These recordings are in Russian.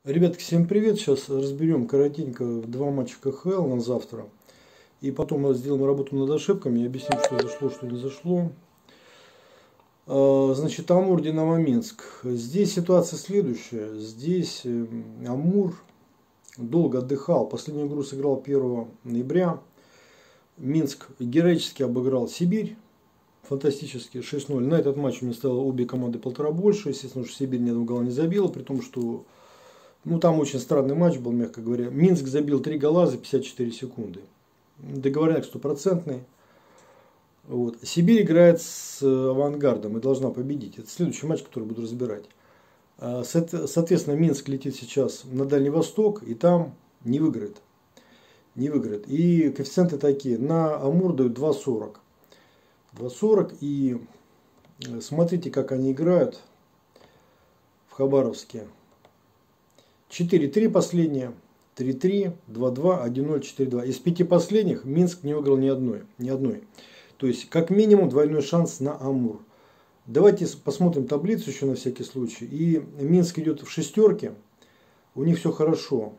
Ребятки, всем привет! Сейчас разберем коротенько два матча КХЛ на завтра. И потом мы сделаем работу над ошибками и объясним, что зашло, что не зашло. Значит, Амур, Динамо Минск. Здесь ситуация следующая. Здесь Амур долго отдыхал. Последнюю игру сыграл 1 ноября. Минск героически обыграл Сибирь. Фантастически 6-0. На этот матч у меня стало обе команды 1,5 больше. Естественно, что Сибирь ни одного гола не забила. При том, что там очень странный матч был, мягко говоря. Минск забил 3 гола за 54 секунды. Договорняк стопроцентный. Вот. Сибирь играет с Авангардом и должна победить. Это следующий матч, который буду разбирать. Соответственно, Минск летит сейчас на Дальний Восток и там не выиграет. Не выиграет. И коэффициенты такие. На Амур дают 2,40. 2,40. И смотрите, как они играют в Хабаровске. 4-3 последние, 3-3, 2-2, 1-0, 4-2. Из 5 последних Минск не выиграл ни одной. То есть, как минимум, двойной шанс на Амур. Давайте посмотрим таблицу еще на всякий случай. И Минск идет в шестерке. У них все хорошо.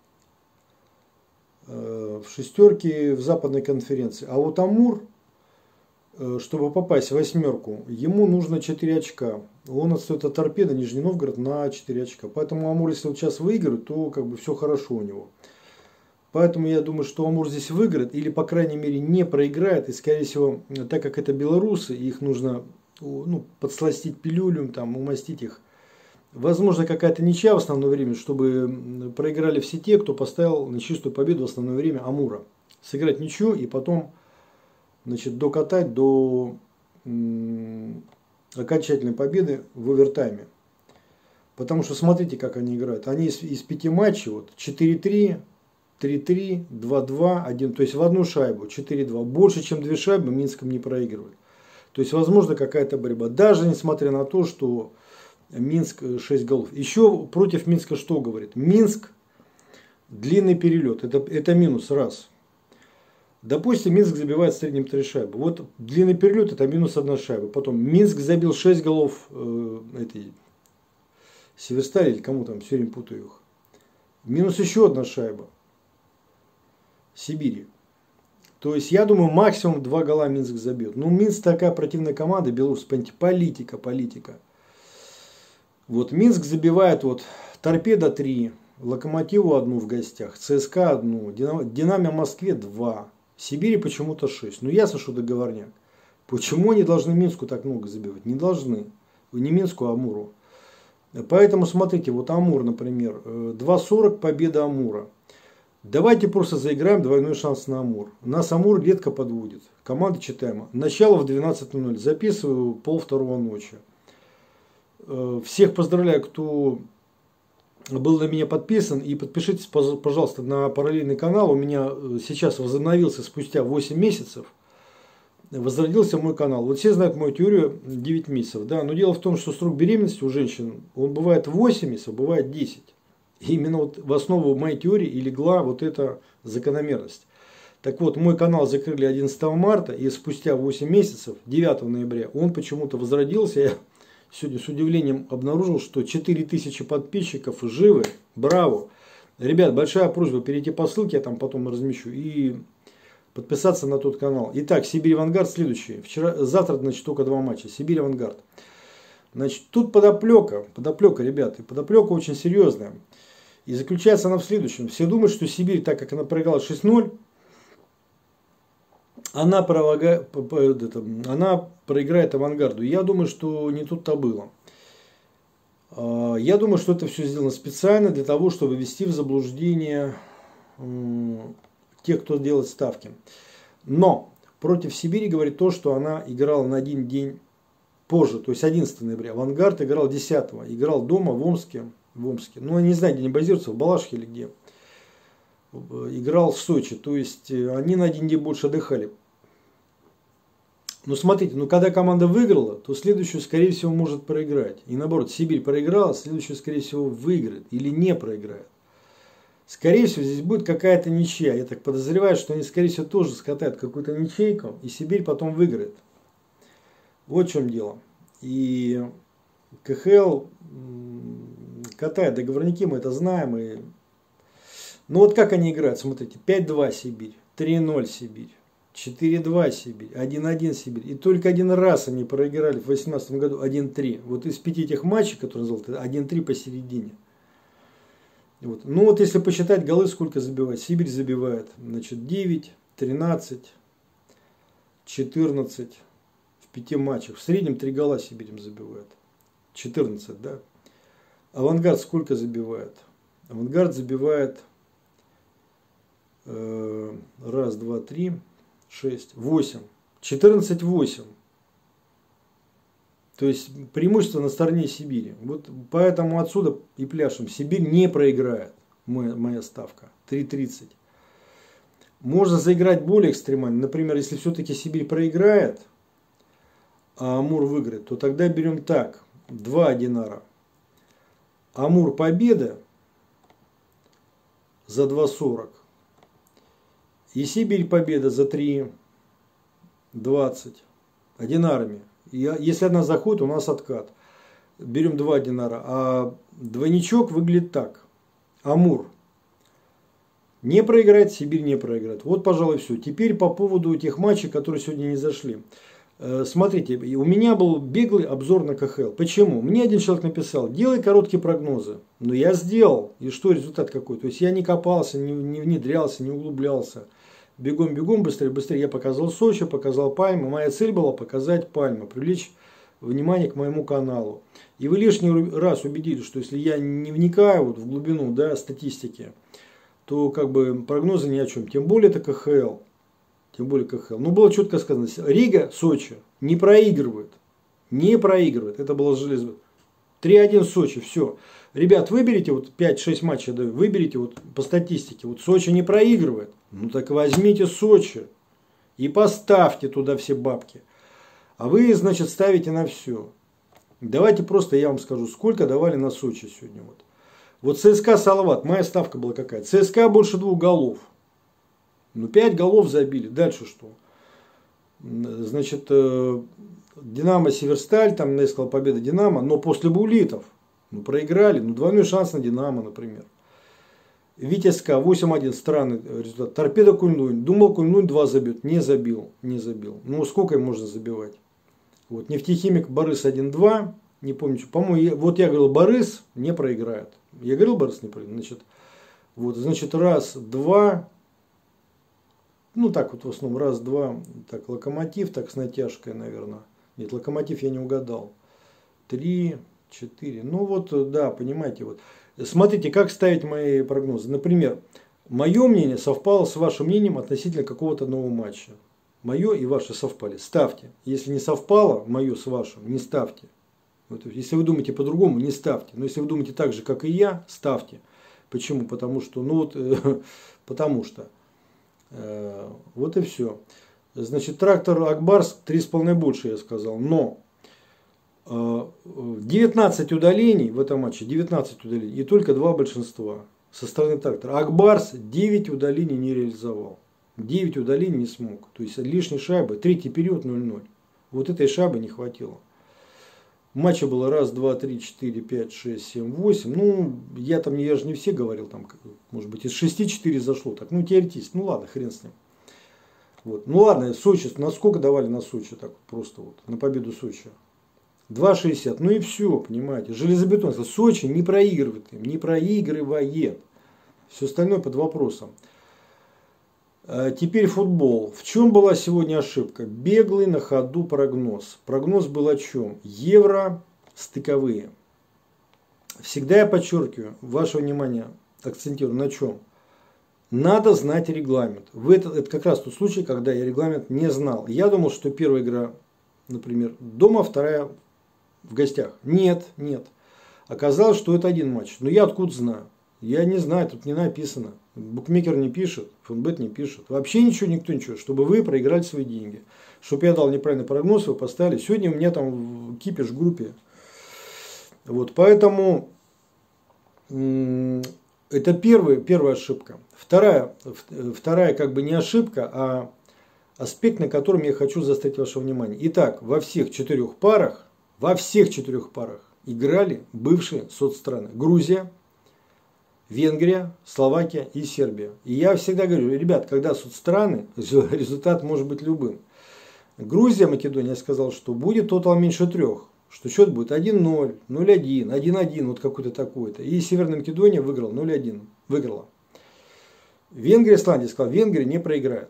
В шестерке в западной конференции. А вот Амур, чтобы попасть в восьмерку, ему нужно 4 очка. Он отстает от Торпеда, Нижний Новгород на 4 очка. Поэтому Амур, если он сейчас выиграет, то как бы все хорошо у него. Поэтому я думаю, что Амур здесь выиграет или, по крайней мере, не проиграет. И, скорее всего, так как это белорусы, их нужно подсластить пилюлем, там, умастить их. Возможно, какая-то ничья в основное время, чтобы проиграли все те, кто поставил на чистую победу в основное время Амура. Сыграть ничью и потом, значит, докатать до окончательной победы в овертайме. Потому что смотрите, как они играют. Они из 5 матчей, вот 4-3, 3-3, 2-2, 1, то есть в одну шайбу, 4-2. Больше, чем 2 шайбы Минском не проигрывают. То есть, возможно, какая-то борьба. Даже несмотря на то, что Минск 6 голов. Еще против Минска что говорит? Минск длинный перелет. Это минус, раз. Допустим, Минск забивает в среднем 3 шайбы. Вот длинный перелет, это минус 1 шайба. Потом Минск забил 6 голов этой Северстали, или кому там, все время путаю их. Минус еще 1 шайба. Сибири. То есть, я думаю, максимум 2 гола Минск забьет. Ну, Минск такая противная команда, белорус, политика. Вот Минск забивает вот Торпедо 3, Локомотиву 1 в гостях, ЦСКА 1, Динамо Москве 2. Сибири почему-то 6. Ну, ясно, что договорняк. Почему они должны Минску так много забивать? Не должны. Не Минску, а Амуру. Поэтому смотрите, вот Амур, например, 2,40 победа Амура. Давайте просто заиграем двойной шанс на Амур. Нас Амур редко подводит. Команда читаема. Начало в 12:00. Записываю 1:30 ночи. Всех поздравляю, кто был на меня подписан, и подпишитесь, пожалуйста, на параллельный канал. У меня сейчас возобновился спустя 8 месяцев. Возродился мой канал. Вот все знают мою теорию 9 месяцев. Да? Но дело в том, что срок беременности у женщин, он бывает 8 месяцев, бывает 10. И именно вот в основу моей теории и легла вот эта закономерность. Так вот, мой канал закрыли 11 марта, и спустя 8 месяцев, 9 ноября, он почему-то возродился. Я сегодня с удивлением обнаружил, что 4000 подписчиков живы. Браво! Ребят, большая просьба перейти по ссылке, я там потом размещу, и подписаться на тот канал. Итак, Сибирь-Авангард следующий. Завтра, значит, только 2 матча. Сибирь-Авангард. Значит, тут подоплека, ребята, подоплека очень серьезная. И заключается она в следующем. Все думают, что Сибирь, так как она проиграла 6-0, она проиграет Авангарду. Я думаю, что не тут-то было. Я думаю, что это все сделано специально для того, чтобы ввести в заблуждение тех, кто делает ставки. Но против Сибири говорит то, что она играла на 1 день позже, то есть 11 ноября. Авангард играл 10-го. Играл дома в Омске. Ну, я не знаю, где они базируются, в Балашихе или где. Играл в Сочи. То есть, они на 1 день больше отдыхали. Но смотрите, когда команда выиграла, то следующую, скорее всего, может проиграть. И наоборот, Сибирь проиграла, следующую, скорее всего, выиграет или не проиграет. Скорее всего, здесь будет какая-то ничья. Я так подозреваю, что они, скорее всего, тоже скатают какую-то ничейку, и Сибирь потом выиграет. Вот в чем дело. И КХЛ катает договорники, мы это знаем. И... Ну вот как они играют, смотрите, 5-2 Сибирь, 3-0 Сибирь, 4-2 Сибирь, 1-1 Сибирь. И только один раз они проиграли в 2018 году 1-3. Вот из 5 этих матчей, которые назвал, 1-3 посередине. Вот. Ну вот если посчитать голы, сколько забивает. Сибирь забивает, значит, 9, 13, 14 в 5 матчах. В среднем 3 гола Сибирь им забивает. 14, да. Авангард сколько забивает? Авангард забивает 1, 2, 3, 6, 8. 14-8. То есть преимущество на стороне Сибири. Вот поэтому отсюда и пляшем. Сибирь не проиграет. Моя ставка. 3.30. Можно заиграть более экстремально. Например, если все-таки Сибирь проиграет, а Амур выиграет, то тогда берем так. 2 динара. Амур победа за 2.40. И Сибирь победа за 3.20. Динарами. Если одна заходит, у нас откат. Берем 2 динара. А двойничок выглядит так. Амур не проиграет, Сибирь не проиграет. Вот, пожалуй, все. Теперь по поводу тех матчей, которые сегодня не зашли. Смотрите, у меня был беглый обзор на КХЛ. Почему? Мне один человек написал, делай короткие прогнозы. Но я сделал. И что результат какой? То есть я не копался, не внедрялся, не углублялся. Бегом, быстрее. Я показал Сочи, показал Пальму. Моя цель была показать Пальму, привлечь внимание к моему каналу. И вы лишний раз убедились, что если я не вникаю вот в глубину, да, статистики, то как бы прогнозы ни о чем. Тем более это КХЛ. Ну, было четко сказано, Рига, Сочи не проигрывает. Это было железо. 3-1 Сочи, все. Ребят, выберите, вот 5-6 матчей даю, выберите вот по статистике. Вот Сочи не проигрывает. Ну так возьмите Сочи и поставьте туда все бабки. А вы, значит, ставите на все. Давайте просто я вам скажу, сколько давали на Сочи сегодня. Вот ЦСКА Салават, моя ставка была какая? ЦСКА больше 2 голов. Ну 5 голов забили. Дальше что? Значит, Динамо Северсталь, там я сказал победа Динамо, но после буллитов. Ну проиграли, ну двойной шанс на Динамо, например. Витязь-К 8-1, странный результат. Торпедо Куньлунь. Думал, Куньлунь 2 забьет. Не забил. Ну сколько им можно забивать? Вот Нефтехимик Борис 1-2. Не помню, по-моему, вот я говорил, Борис не проиграет. Я говорил, Борис не проиграет. Значит, раз, два. Ну так вот в основном раз, два. Так, Локомотив, так с натяжкой, наверное. Нет, Локомотив я не угадал. 3, 4. Ну вот, да, понимаете, вот. Смотрите, как ставить мои прогнозы. Например, мое мнение совпало с вашим мнением относительно какого-то нового матча. Мое и ваше совпали. Ставьте. Если не совпало мое с вашим, не ставьте. Вот, если вы думаете по-другому, не ставьте. Но если вы думаете так же, как и я, ставьте. Почему? Потому что, вот и все. Значит, трактор Акбарс 3,5 больше, я сказал. Но 19 удалений в этом матче, 19 удалений и только 2 большинства со стороны трактора. Акбарс 9 удалений не реализовал. 9 удалений не смог. То есть лишней шайбы, третий период 0-0. Вот этой шайбы не хватило. Матча было 1, 2, 3, 4, 5, 6, 7, 8. Ну, я же не все говорил, там, может быть, из 6 4 зашло. Так, ну, теоретически. Ну, ладно, хрен с ним. Вот. Ну, ладно, Сочи, насколько давали на Сочи, так просто вот, на победу Сочи? 2,60. Ну и все, понимаете. Железобетон. Сочи не проигрывает им, не проигрывает. Все остальное под вопросом. Теперь футбол. В чем была сегодня ошибка? Беглый на ходу прогноз. Прогноз был о чем? Евро стыковые. Всегда я подчеркиваю, ваше внимание акцентирую на чем? Надо знать регламент. Это как раз тот случай, когда я регламент не знал. Я думал, что первая игра, например, дома, вторая в гостях. Нет. Оказалось, что это один матч. Но я откуда знаю? Я не знаю, тут не написано. Букмекер не пишет, фонбет не пишет. Вообще ничего, чтобы вы проиграли свои деньги. Чтобы я дал неправильный прогноз, вы поставили. Сегодня у меня там кипиш в группе. Вот, поэтому это первая ошибка. Вторая как бы не ошибка, а аспект, на котором я хочу заострить ваше внимание. Итак, во всех четырех парах играли бывшие соцстраны. Грузия, Венгрия, Словакия и Сербия. И я всегда говорю, ребят, когда соцстраны, результат может быть любым. Грузия, Македония, я сказал, что будет тотал меньше 3. Что счет будет 1-0, 0-1, 1-1, вот какой-то такой-то. И Северная Македония выиграла 0-1. Выиграла. Венгрия, Исландия, сказал, Венгрия не проиграет.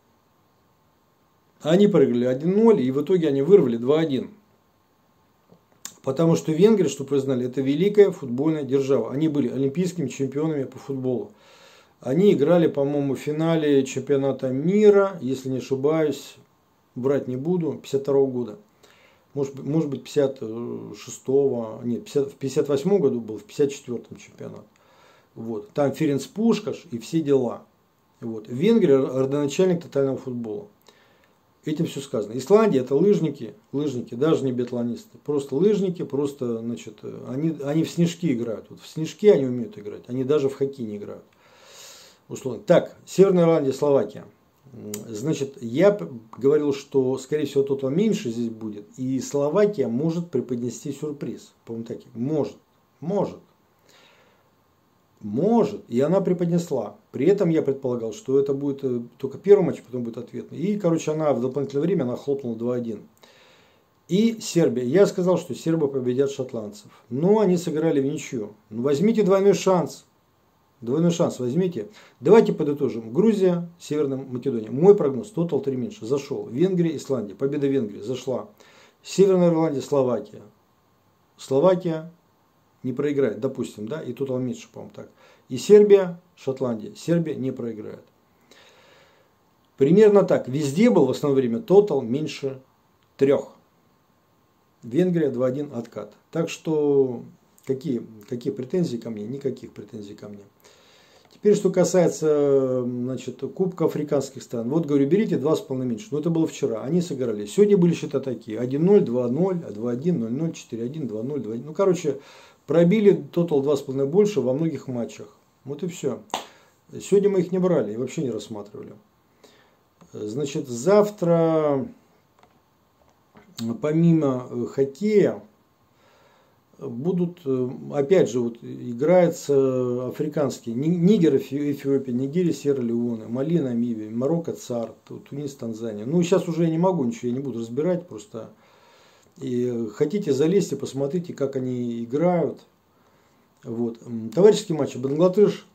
Они проиграли 1-0, и в итоге они вырвали 2-1. Потому что Венгрия, чтобы вы знали, это великая футбольная держава. Они были олимпийскими чемпионами по футболу. Они играли, по-моему, в финале чемпионата мира, если не ошибаюсь, брать не буду, 52 года. Может быть, 56-го, нет, в 58 году был, в 54-м чемпионат. Вот. Там Ференц Пушкаш и все дела. Вот. Венгрия родоначальник тотального футбола. Этим все сказано. Исландия это лыжники, даже не биатлонисты. Просто лыжники, просто, значит, они в снежки играют. Вот в снежки они умеют играть, они даже в хоккей не играют. Условно. Так, Северная Ирландия, Словакия. Значит, я говорил, что, скорее всего, тотал меньше здесь будет. И Словакия может преподнести сюрприз. По-моему, так. Может. И она преподнесла. При этом я предполагал, что это будет только первый матч, потом будет ответный. И, короче, она в дополнительное время она хлопнула 2-1. И Сербия. Я сказал, что сербы победят шотландцев. Но они сыграли в ничью. Ну, возьмите двойной шанс. Двойной шанс возьмите. Давайте подытожим. Грузия, Северная Македония. Мой прогноз. Тотал 3 меньше. Зашел. Венгрия, Исландия. Победа Венгрии. Зашла. Северная Ирландия, Словакия. Словакия не проиграет, допустим, да, и тотал меньше, по-моему, так. И Сербия, Шотландия. Сербия не проиграет. Примерно так. Везде был в основное время тотал меньше 3. Венгрия 2-1 откат. Так что какие претензии ко мне? Никаких претензий ко мне. Теперь, что касается, значит, Кубка африканских стран. Вот, говорю, берите 2,5 меньше. Но это было вчера. Они сыграли. Сегодня были счета такие. 1-0, 2-0, 2-1, 0-0, 4-1, 2-0, 2-1. Ну, короче, пробили тотал 2,5 больше во многих матчах. Вот и все. Сегодня мы их не брали и вообще не рассматривали. Значит, завтра, помимо хоккея, будут, опять же, вот, играются африканские. Нигер, Эфиопия, Нигерия, Сьерра-Леоне, Мали, Намибия, Марокко, ЦАР, Тунис, Танзания. Ну, сейчас уже я не могу ничего, я не буду разбирать, просто и хотите, залезьте, посмотрите, как они играют. Вот. Товарищеский матч Бангладеш,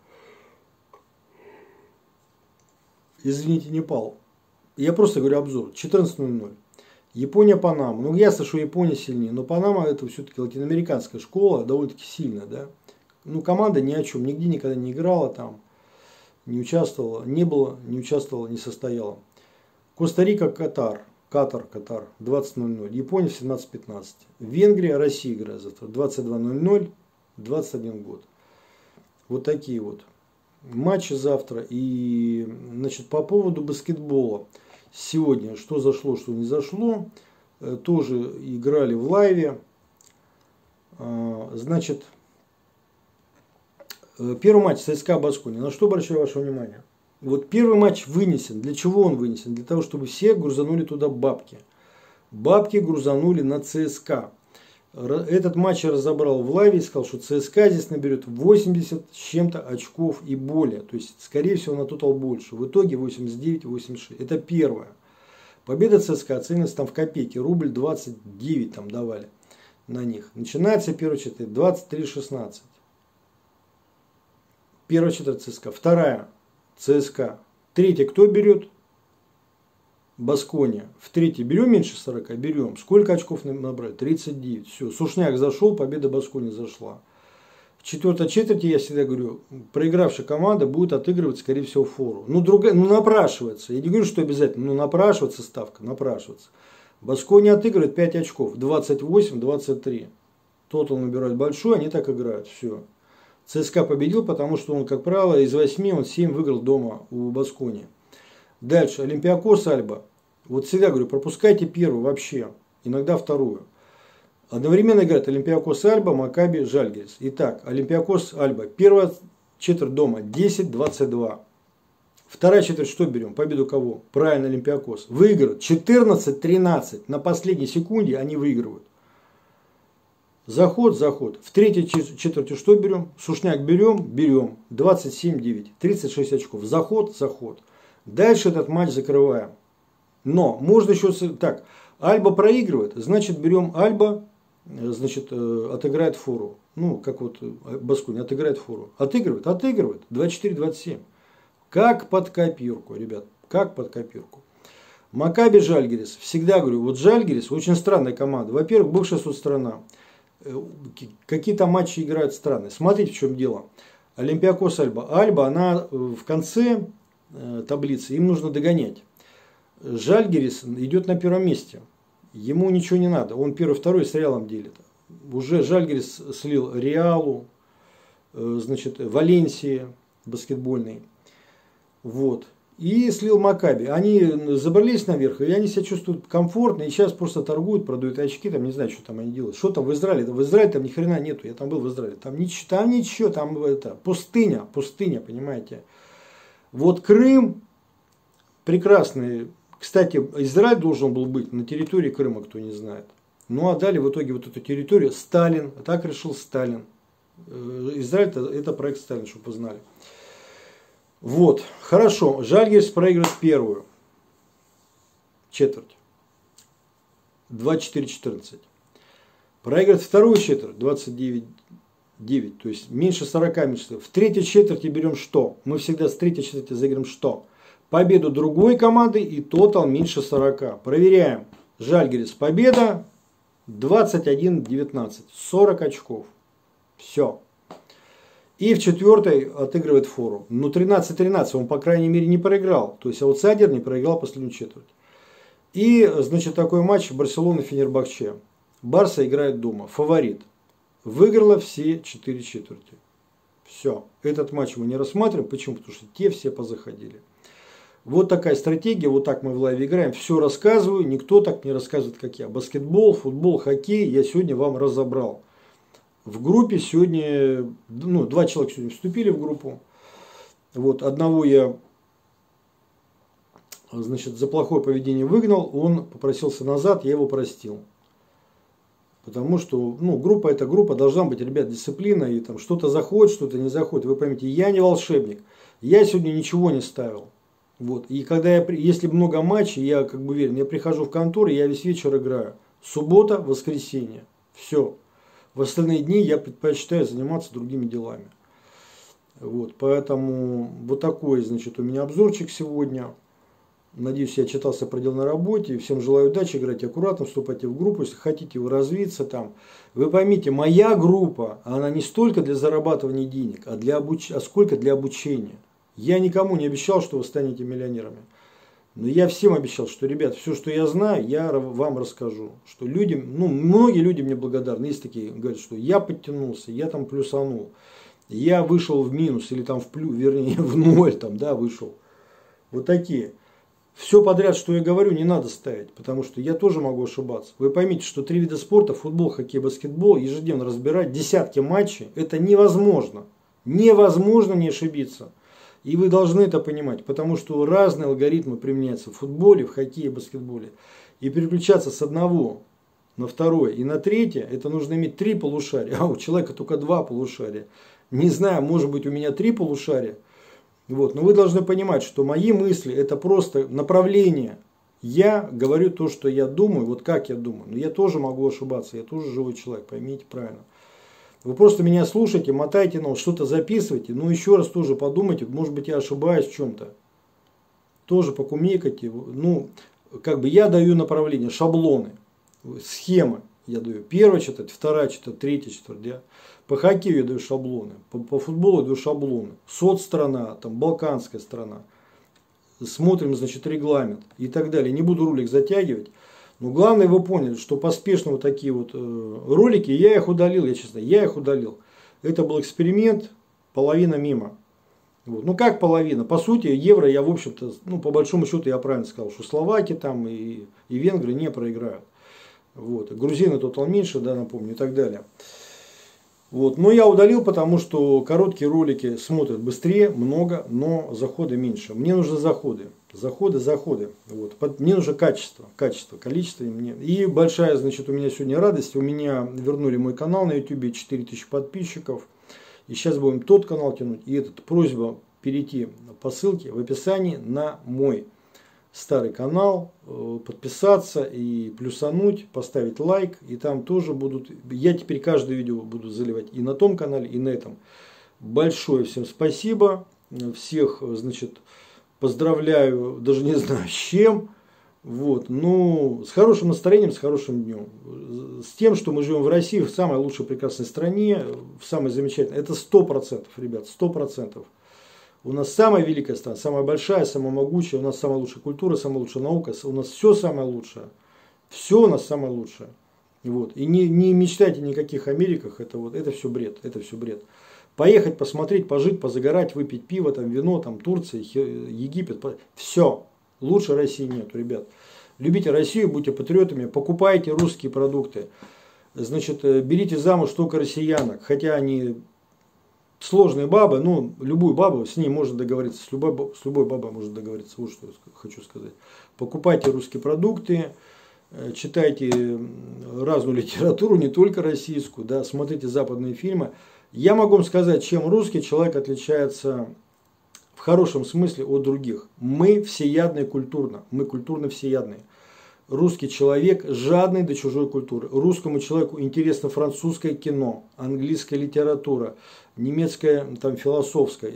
извините, Непал. Я просто говорю обзор. 14:00. Япония, Панама. Ну, ясно, что Япония сильнее, но Панама это все-таки латиноамериканская школа, довольно-таки сильная, да. Ну, команда ни о чем, нигде никогда не играла там, не участвовала, не участвовала, не состояла. Коста-Рика, Катар, 20:00. Япония в 17:15. Венгрия, Россия играет завтра 22:00, 21 год. Вот такие вот матчи завтра. И, значит, по поводу баскетбола. Сегодня что зашло, что не зашло. Тоже играли в лайве. Значит, первый матч ЦСКА Баскония. На что обращаю ваше внимание? Вот первый матч вынесен. Для чего он вынесен? Для того, чтобы все грузанули туда бабки. Бабки грузанули на ЦСКА. Этот матч я разобрал в лайве и сказал, что ЦСКА здесь наберет 80 с чем-то очков и более. То есть, скорее всего, на тотал больше. В итоге 89-86. Это первое. Победа ЦСКА оценивается там в копейки. Рубль 29 там давали на них. Начинается первая четверть 23-16. Первая четверть ЦСКА. Вторая ЦСКА. Третья кто берет? Баскония. В третьей берем меньше 40? Берем. Сколько очков набрать? 39. Все. Сушняк зашел, победа Басконии зашла. В четвертой четверти, я всегда говорю, проигравшая команда будет отыгрывать, скорее всего, фору. Ну, напрашивается. Я не говорю, что обязательно, но напрашивается ставка, напрашивается. Баскония отыгрывает 5 очков. 28-23. Тот он набирает большой, они так играют. Все. ЦСКА победил, потому что он, как правило, из 8 он 7 выиграл дома у Басконии. Дальше. Олимпиакос, Альба. Вот всегда говорю, пропускайте первую вообще. Иногда вторую. Одновременно играет Олимпиакос, Альба, Макаби, Жальгирис. Итак, Олимпиакос, Альба. Первая четверть дома 10-22. Вторая четверть что берем? Победу кого? Правильно, Олимпиакос. Выигрывают 14-13. На последней секунде они выигрывают. Заход, заход. В третьей четверти что берем? Сушняк берем, берем. 27-9. 36 очков. Заход, заход. Дальше этот матч закрываем. Но можно еще так. Альба проигрывает, значит берем Альба, значит отыграет фору. Ну, как вот Баскони отыграет фору. Отыгрывает, отыгрывает. 24-27. Как под копирку, ребят. Как под копирку. Макаби Жальгирис. Всегда говорю, вот Жальгирис очень странная команда. Во-первых, бывшая соцстрана. Какие-то матчи играют странные. Смотрите, в чем дело. Олимпиакос Альба. Альба, она в конце таблицы, им нужно догонять. Жальгирис идет на первом месте. Ему ничего не надо. Он первый, второй с Реалом делит. Уже Жальгирис слил Реалу, значит, Валенсии баскетбольный. Вот. И слил Макаби. Они забрались наверх, и они себя чувствуют комфортно. И сейчас просто торгуют, продают очки. Там не знаю, что там они делают. Что там в Израиле? В Израиле там ни хрена нету. Я там был в Израиле. Там ничего, там это, пустыня, понимаете. Вот Крым прекрасный. Кстати, Израиль должен был быть на территории Крыма, кто не знает. Ну а дали в итоге вот эту территорию Сталин. Так решил Сталин. Израиль это проект Сталина, чтобы вы знали. Вот, хорошо. Жальгирис проигрывает первую четверть. 24-14. Проигрывает вторую четверть. 29-9. То есть меньше 40 минут. В третьей четверти берем что? Мы всегда с третьей четверти заиграем что? Победу другой команды и тотал меньше 40. Проверяем. Жальгирис победа. 21-19. 40 очков. Все. И в четвертой отыгрывает фору. Ну 13-13 он, по крайней мере, не проиграл. То есть аутсайдер не проиграл последнюю четверть. И, значит, такой матч Барселона-Фенербахче. Барса играет дома. Фаворит. Выиграла все 4 четверти. Все. Этот матч мы не рассматриваем. Почему? Потому что те все позаходили. Вот такая стратегия. Вот так мы в лайве играем. Все рассказываю. Никто так не рассказывает, как я. Баскетбол, футбол, хоккей я сегодня вам разобрал. В группе сегодня, ну, 2 человека сегодня вступили в группу. Вот, одного я, значит, за плохое поведение выгнал, он попросился назад, я его простил. Потому что, ну, группа это группа, должна быть, ребят, дисциплина, и там что-то заходит, что-то не заходит. Вы поймите, я не волшебник, я сегодня ничего не ставил. Вот, и когда если много матчей, я как бы уверен, я прихожу в контору, я весь вечер играю. Суббота, воскресенье, все. В остальные дни я предпочитаю заниматься другими делами. Вот, поэтому вот такой, значит, у меня обзорчик сегодня. Надеюсь, я читался про дел на работе. Всем желаю удачи, играйте аккуратно, вступайте в группу. Если хотите вы развиться там. Вы поймите, моя группа, она не столько для зарабатывания денег, а сколько для обучения. Я никому не обещал, что вы станете миллионерами. Но я всем обещал, что, ребят, все, что я знаю, я вам расскажу. Что людям, ну, многие люди мне благодарны. Есть такие, говорят, что я подтянулся, я там плюсанул. Я вышел в минус или там в плюс, вернее, в ноль там, да, вышел. Вот такие. Все подряд, что я говорю, не надо ставить, потому что я тоже могу ошибаться. Вы поймите, что 3 вида спорта, футбол, хоккей, баскетбол, ежедневно разбирать десятки матчей, это невозможно. Невозможно не ошибиться. И вы должны это понимать, потому что разные алгоритмы применяются в футболе, в хоккее, в баскетболе. И переключаться с одного на второе и на третье, это нужно иметь 3 полушария, а у человека только 2 полушария. Не знаю, может быть у меня 3 полушария. Вот. Но вы должны понимать, что мои мысли это просто направление. Я говорю то, что я думаю, вот как я думаю. Но я тоже могу ошибаться, я тоже живой человек, поймите правильно. Вы просто меня слушайте, мотайте нос, что-то записывайте. Ну, еще раз тоже подумайте, может быть, я ошибаюсь в чем-то. Тоже покумекайте. Ну, как бы я даю направление, шаблоны, схемы я даю. Первая четверть, вторая четверть, третья четверть. Да? По хоккею я даю шаблоны, по футболу я даю шаблоны. Соцстрана, там, балканская страна. Смотрим, значит, регламент и так далее. Не буду ролик затягивать. Но главное, вы поняли, что поспешно вот такие вот ролики, я их удалил, я их удалил. Это был эксперимент, половина мимо. Вот. Ну как половина? По сути, евро я, в общем-то, ну по большому счету я правильно сказал, что словаки там и венгры не проиграют. Вот. Грузины тотал меньше, да, напомню, и так далее. Вот. Но я удалил, потому что короткие ролики смотрят быстрее, много, но заходы меньше. Мне нужны заходы. Заходы. Вот. Мне нужно качество, количество. И большая, значит, у меня сегодня радость. У меня вернули мой канал на YouTube, 4000 подписчиков. И сейчас будем тот канал тянуть. И этот. Просьба перейти по ссылке в описании на мой старый канал, подписаться и плюсануть, поставить лайк, и там тоже будут, я теперь каждое видео буду заливать и на том канале, и на этом. Большое всем спасибо, всех, значит, поздравляю, даже не знаю с чем, вот, ну, с хорошим настроением, с хорошим днем, с тем, что мы живем в России, в самой лучшей прекрасной стране, в самой замечательной, это 100%, ребят, 100%. У нас самая великая страна, самая большая, самая могучая, у нас самая лучшая культура, самая лучшая наука, у нас все самое лучшее. Все у нас самое лучшее. Вот. И не мечтайте ни о каких Америках, это все бред, это все бред. Поехать, посмотреть, пожить, позагорать, выпить пиво, там, вино, там, Турция, Египет, все. Лучше России нет, ребят. Любите Россию, будьте патриотами, покупайте русские продукты. Значит, берите замуж только россиянок, хотя они... Сложные бабы, ну, любую бабу, с ней можно договориться, с любой бабой можно договориться, вот что я хочу сказать. Покупайте русские продукты, читайте разную литературу, не только российскую, да, смотрите западные фильмы. Я могу вам сказать, чем русский человек отличается в хорошем смысле от других. Мы всеядные культурно, мы культурно всеядные. Русский человек жадный до чужой культуры. Русскому человеку интересно французское кино, английская литература, немецкая там, философия,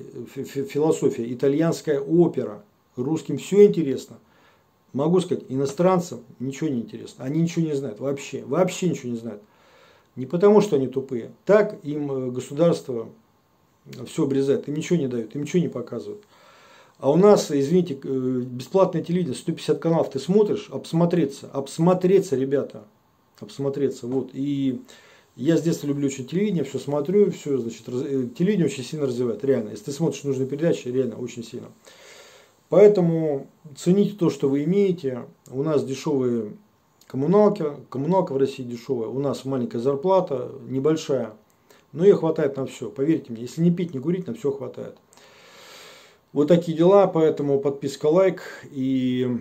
итальянская опера. Русским все интересно. Могу сказать, иностранцам ничего не интересно. Они ничего не знают вообще. Вообще ничего не знают. Не потому, что они тупые. Так им государство все обрезает. Им ничего не дают, им ничего не показывают. А у нас, извините, бесплатное телевидение, 150 каналов ты смотришь, обсмотреться, ребята, обсмотреться, вот. И я с детства люблю очень телевидение, все смотрю, все, значит, телевидение очень сильно развивает, реально. Если ты смотришь нужные передачи, реально, очень сильно. Поэтому цените то, что вы имеете. У нас дешевые коммуналка в России дешевая, у нас маленькая зарплата, небольшая, но ее хватает на все, поверьте мне, если не пить, не курить, на все хватает. Вот такие дела, поэтому подписка, лайк и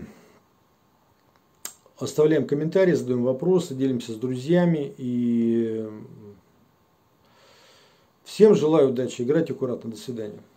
оставляем комментарии, задаем вопросы, делимся с друзьями и всем желаю удачи, играть аккуратно, до свидания.